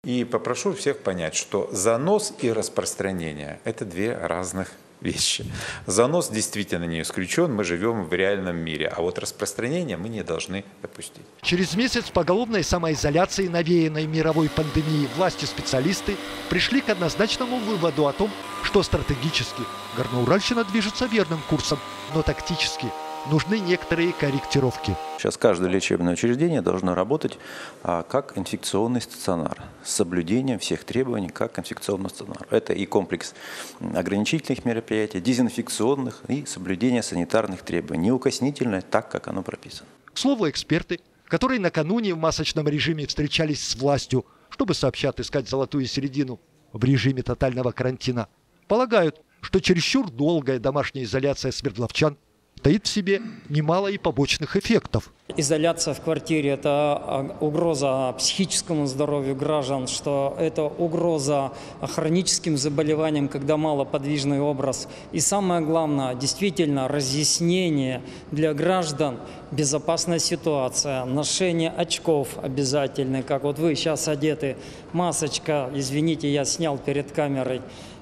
И попрошу всех понять, что занос и распространение – это две разных вещи. Занос действительно не исключен, мы живем в реальном мире, а вот распространение мы не должны допустить. Через месяц поголовной самоизоляции, навеянной мировой пандемией, власти-специалисты пришли к однозначному выводу о том, что стратегически Горноуральщина движется верным курсом, но тактически нужны некоторые корректировки. Сейчас каждое лечебное учреждение должно работать как инфекционный стационар с соблюдением всех требований как инфекционного стационара. Это и комплекс ограничительных мероприятий, дезинфекционных и соблюдение санитарных требований. Неукоснительное, так как оно прописано. К слову, эксперты, которые накануне в масочном режиме встречались с властью, чтобы сообща отыскать золотую середину в режиме тотального карантина, полагают, что чересчур долгая домашняя изоляция свердловчан таит в себе немало и побочных эффектов. Изоляция в квартире – это угроза психическому здоровью граждан, что это угроза хроническим заболеваниям, когда малоподвижный образ. И самое главное, действительно, разъяснение для граждан, безопасная ситуация, ношение очков обязательно, как вот вы сейчас одеты, масочка, извините, я снял перед камерой,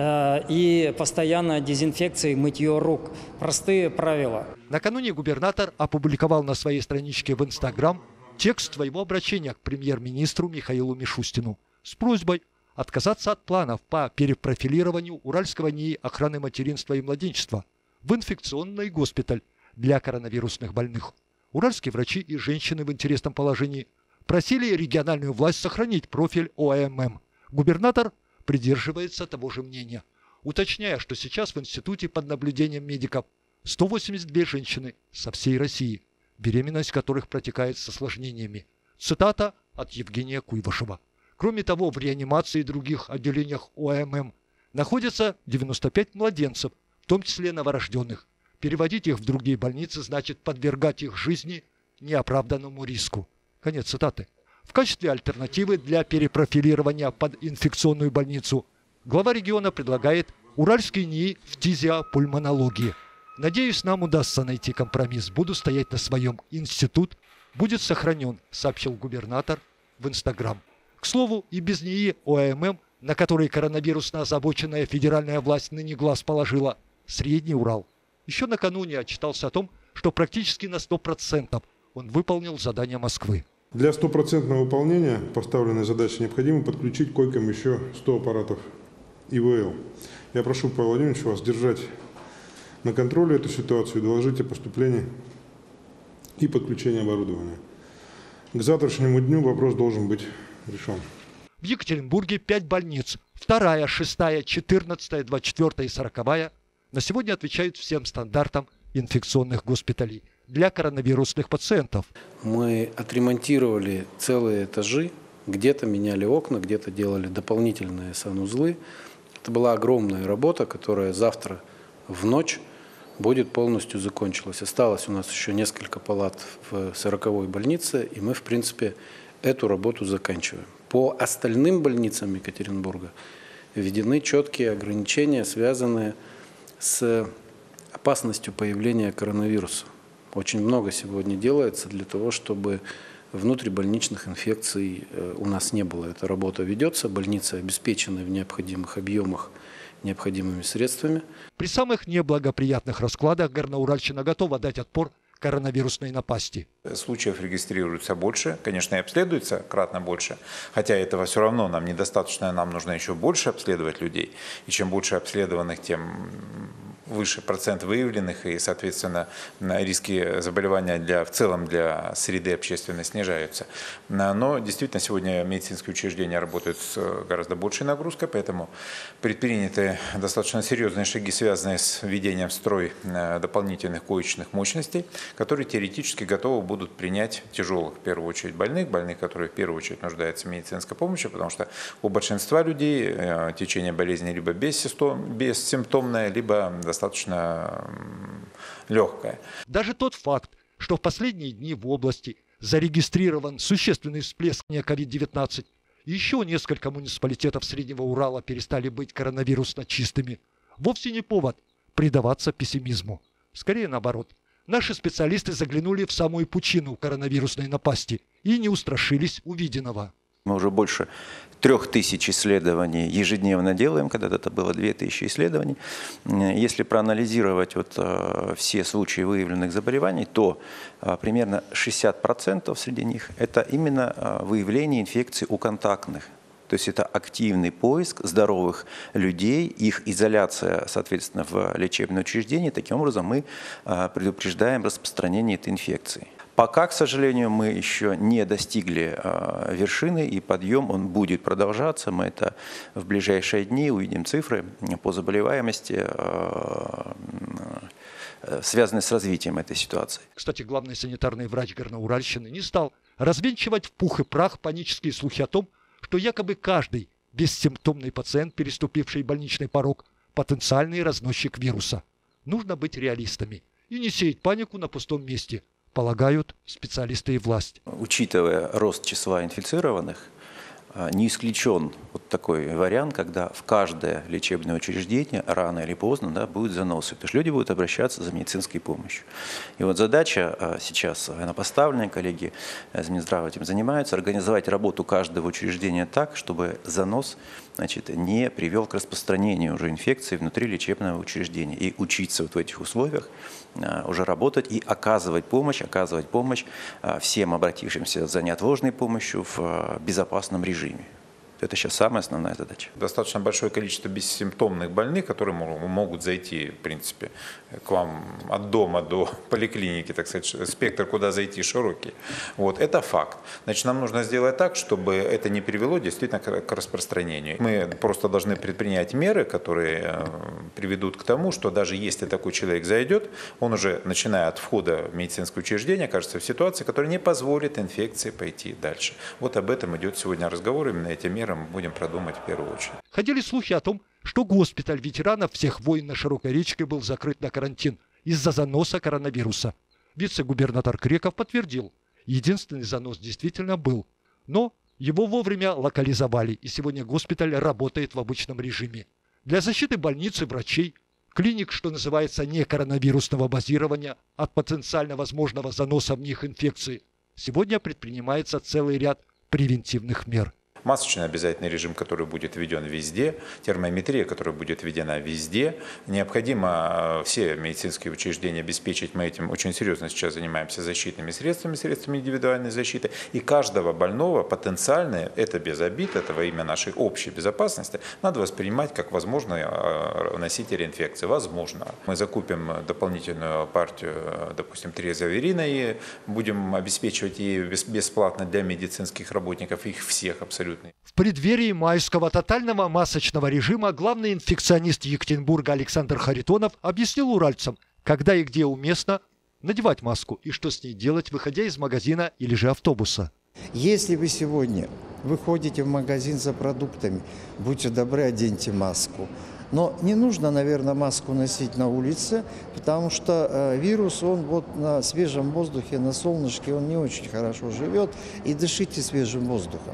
и постоянная дезинфекция и мытье рук. Простые правила. Накануне губернатор опубликовал на своей страничке в Инстаграм текст своего обращения к премьер-министру Михаилу Мишустину с просьбой отказаться от планов по перепрофилированию Уральского НИИ охраны материнства и младенчества в инфекционный госпиталь для коронавирусных больных. Уральские врачи и женщины в интересном положении просили региональную власть сохранить профиль ОММ. Губернатор придерживается того же мнения, уточняя, что сейчас в институте под наблюдением медиков 182 женщины со всей России, беременность которых протекает с осложнениями. Цитата от Евгения Куйвашева. Кроме того, в реанимации и других отделениях ОММ находятся 95 младенцев, в том числе новорожденных. Переводить их в другие больницы значит подвергать их жизни неоправданному риску. Конец цитаты. В качестве альтернативы для перепрофилирования под инфекционную больницу глава региона предлагает Уральский НИИ фтизиопульмонологии. Надеюсь, нам удастся найти компромисс. Буду стоять на своем. Институт будет сохранен, сообщил губернатор в Инстаграм. К слову, и без НИИ ОММ, на который коронавирусно озабоченная федеральная власть ныне глаз положила, Средний Урал еще накануне отчитался о том, что практически на 100% он выполнил задание Москвы. Для стопроцентного выполнения поставленной задачи необходимо подключить к койкам еще 100 аппаратов ИВЛ. Я прошу, Павел Владимирович, вас держать на контроле эту ситуацию и доложить о поступлении и подключении оборудования. К завтрашнему дню вопрос должен быть решен. В Екатеринбурге 5 больниц, 2, 6, 14, 24 и 40 на сегодня отвечают всем стандартам инфекционных госпиталей для коронавирусных пациентов. Мы отремонтировали целые этажи, где-то меняли окна, где-то делали дополнительные санузлы. Это была огромная работа, которая завтра в ночь будет полностью закончилась. Осталось у нас еще несколько палат в 40-й больнице, и мы, в принципе, эту работу заканчиваем. По остальным больницам Екатеринбурга введены четкие ограничения, связанные с опасностью появления коронавируса. Очень много сегодня делается для того, чтобы внутрибольничных инфекций у нас не было. Эта работа ведется, больницы обеспечены в необходимых объемах необходимыми средствами. При самых неблагоприятных раскладах Горноуральщина готова дать отпор коронавирусной напасти. Случаев регистрируется больше, конечно, и обследуется кратно больше, хотя этого все равно нам недостаточно, нам нужно еще больше обследовать людей, и чем больше обследованных, тем выше процент выявленных, и, соответственно, риски заболевания в целом для среды общественной снижаются. Но действительно сегодня медицинские учреждения работают с гораздо большей нагрузкой, поэтому предприняты достаточно серьезные шаги, связанные с введением в строй дополнительных коечных мощностей, которые теоретически готовы будут принять тяжелых, в первую очередь, больных, которые в первую очередь нуждаются в медицинской помощи, потому что у большинства людей течение болезни либо бессимптомное, либо достаточно легкое. Даже тот факт, что в последние дни в области зарегистрирован существенный всплеск COVID-19, и еще несколько муниципалитетов Среднего Урала перестали быть коронавирусно чистыми, вовсе не повод предаваться пессимизму. Скорее наоборот. Наши специалисты заглянули в самую пучину коронавирусной напасти и не устрашились увиденного. Мы уже больше 3000 исследований ежедневно делаем, когда-то это было 2000 исследований. Если проанализировать все случаи выявленных заболеваний, то примерно 60% среди них – это именно выявление инфекций у контактных. То есть это активный поиск здоровых людей, их изоляция, соответственно, в лечебное учреждение. Таким образом мы предупреждаем распространение этой инфекции. Пока, к сожалению, мы еще не достигли вершины, и подъем он будет продолжаться. Мы это в ближайшие дни увидим цифры по заболеваемости, связанные с развитием этой ситуации. Кстати, главный санитарный врач Горноуральщины не стал развенчивать в пух и прах панические слухи о том, что якобы каждый бессимптомный пациент, переступивший больничный порог, потенциальный разносчик вируса. Нужно быть реалистами и не сеять панику на пустом месте, полагают специалисты и власть. Учитывая рост числа инфицированных, не исключен вот такой вариант, когда в каждое лечебное учреждение рано или поздно будут заносы. То есть люди будут обращаться за медицинской помощью. И вот задача сейчас поставлена, коллеги из Минздрава этим занимаются, организовать работу каждого учреждения так, чтобы занос не привел к распространению уже инфекции внутри лечебного учреждения. И учиться вот в этих условиях уже работать и оказывать помощь всем обратившимся за неотложной помощью в безопасном режиме. Это сейчас самая основная задача. Достаточно большое количество бессимптомных больных, которые могут зайти, в принципе, к вам от дома до поликлиники, так сказать, спектр, куда зайти, широкий. Вот, это факт. Значит, нам нужно сделать так, чтобы это не привело действительно к распространению. Мы просто должны предпринять меры, которые приведут к тому, что даже если такой человек зайдет, он уже, начиная от входа в медицинское учреждение, окажется в ситуации, которая не позволит инфекции пойти дальше. Вот об этом идет сегодня разговор, именно эти меры мы будем продумать в первую очередь. Ходили слухи о том, что госпиталь ветеранов всех войн на Широкой речке был закрыт на карантин из-за заноса коронавируса. Вице-губернатор Креков подтвердил, единственный занос действительно был, но его вовремя локализовали, и сегодня госпиталь работает в обычном режиме. Для защиты больницы, врачей, клиник, что называется, не коронавирусного базирования от потенциально возможного заноса в них инфекции, сегодня предпринимается целый ряд превентивных мер. Масочный обязательный режим, который будет введен везде, термометрия, которая будет введена везде. Необходимо все медицинские учреждения обеспечить, мы этим очень серьезно сейчас занимаемся, защитными средствами индивидуальной защиты. И каждого больного потенциально, это без обид, это во имя нашей общей безопасности, надо воспринимать как возможный носитель инфекции. Возможно. Мы закупим дополнительную партию, допустим, трезоверина и будем обеспечивать ее бесплатно для медицинских работников, их всех абсолютно. В преддверии майского тотального масочного режима главный инфекционист Екатеринбурга Александр Харитонов объяснил уральцам, когда и где уместно надевать маску и что с ней делать, выходя из магазина или же автобуса. Если вы сегодня выходите в магазин за продуктами, будьте добры, оденьте маску. Но не нужно, наверное, маску носить на улице, потому что вирус, он вот на свежем воздухе, на солнышке, он не очень хорошо живет, и дышите свежим воздухом.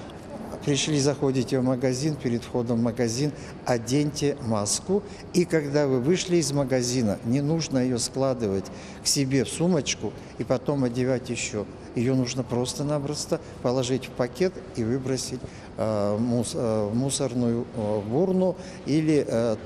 Пришли, заходите в магазин, перед входом в магазин оденьте маску. И когда вы вышли из магазина, не нужно ее складывать к себе в сумочку и потом одевать еще. Ее нужно просто-напросто положить в пакет и выбросить в мусорную урну или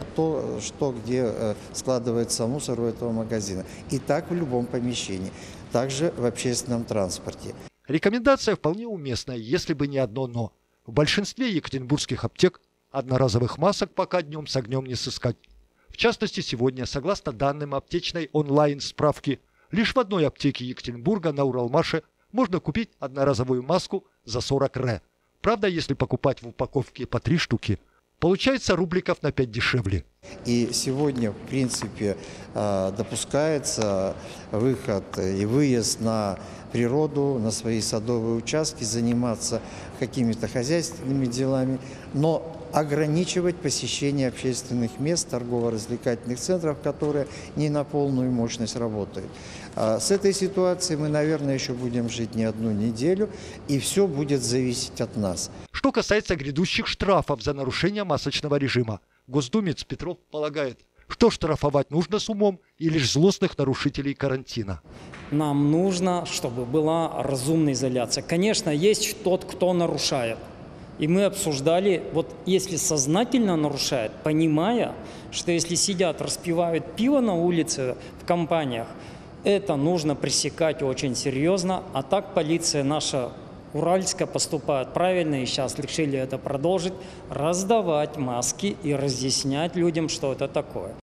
где складывается мусор у этого магазина. И так в любом помещении, также в общественном транспорте. Рекомендация вполне уместная, если бы не одно «но». В большинстве екатеринбургских аптек одноразовых масок пока днем с огнем не сыскать. В частности, сегодня, согласно данным аптечной онлайн-справки, лишь в одной аптеке Екатеринбурга на Уралмаше можно купить одноразовую маску за 40 рэ. Правда, если покупать в упаковке по 3 штуки, получается рубликов на 5 дешевле. И сегодня, в принципе, допускается выход и выезд на природу, на свои садовые участки, заниматься какими-то хозяйственными делами, но ограничивать посещение общественных мест, торгово-развлекательных центров, которые не на полную мощность работают. С этой ситуацией мы, наверное, еще будем жить не одну неделю, и все будет зависеть от нас. Что касается грядущих штрафов за нарушение масочного режима, госдумец Петров полагает, что штрафовать нужно с умом и лишь злостных нарушителей карантина. Нам нужно, чтобы была разумная изоляция. Конечно, есть тот, кто нарушает. И мы обсуждали, вот если сознательно нарушает, понимая, что если сидят, распивают пиво на улице в компаниях, это нужно пресекать очень серьезно. А так полиция наша уральская поступает правильно, и сейчас решили это продолжить, раздавать маски и разъяснять людям, что это такое.